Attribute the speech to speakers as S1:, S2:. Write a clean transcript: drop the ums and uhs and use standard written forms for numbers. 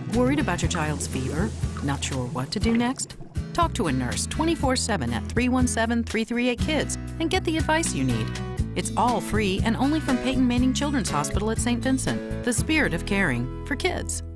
S1: Worried about your child's fever? Not sure what to do next? Talk to a nurse 24/7 at 317-338-KIDS and get the advice you need. It's all free and only from Peyton Manning Children's Hospital at St. Vincent, the spirit of caring for kids.